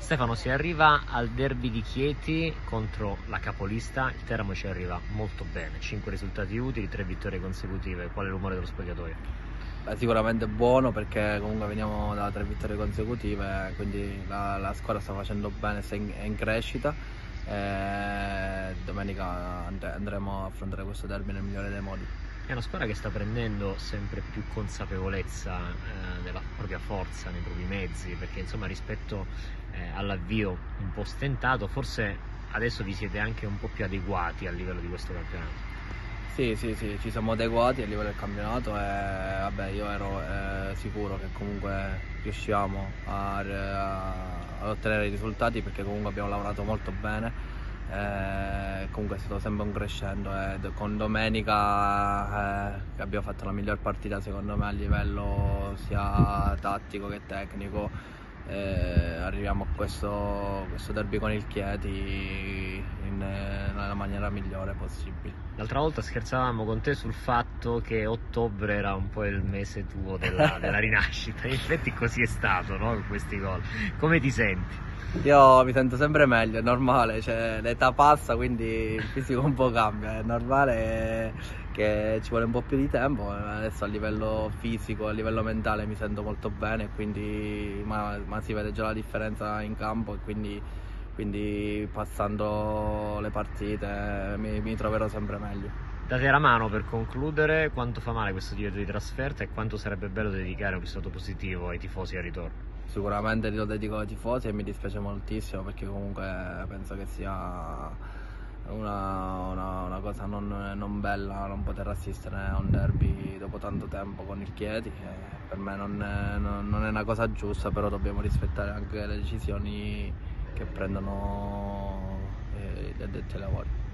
Stefano, si arriva al derby di Chieti contro la capolista, il Teramo ci arriva molto bene, 5 risultati utili, 3 vittorie consecutive. Qual è l'umore dello spogliatoio? Beh, sicuramente buono, perché comunque veniamo da 3 vittorie consecutive, quindi la squadra sta facendo bene, è in crescita. Domenica andremo a affrontare questo derby nel migliore dei modi. È una squadra che sta prendendo sempre più consapevolezza della propria forza nei propri mezzi, perché insomma rispetto all'avvio un po' stentato, forse adesso vi siete anche un po' più adeguati al livello di questo campionato. Sì, ci siamo adeguati a livello del campionato e vabbè, io ero sicuro che comunque riusciamo ad ottenere i risultati, perché comunque abbiamo lavorato molto bene. Comunque è stato sempre un crescendo, e con domenica che abbiamo fatto la miglior partita secondo me a livello sia tattico che tecnico. Arriviamo a questo derby con il Chieti nella maniera migliore possibile. L'altra volta scherzavamo con te sul fatto che ottobre era un po' il mese tuo della rinascita, in effetti così è stato, no? Con questi gol. Come ti senti? Io mi sento sempre meglio, è normale, cioè, l'età passa, quindi il fisico un po' cambia, è normale che ci vuole un po' più di tempo. Adesso a livello fisico, a livello mentale mi sento molto bene, quindi, ma si vede già la differenza in campo, e quindi passando le partite mi troverò sempre meglio. Date la mano per concludere, quanto fa male questo divieto di trasferta e quanto sarebbe bello dedicare un risultato positivo ai tifosi al ritorno? Sicuramente lo dedico ai tifosi e mi dispiace moltissimo, perché comunque penso che sia una cosa non bella non poter assistere a un derby dopo tanto tempo con il Chieti. Per me non è una cosa giusta, però dobbiamo rispettare anche le decisioni che prendono gli addetti ai lavori.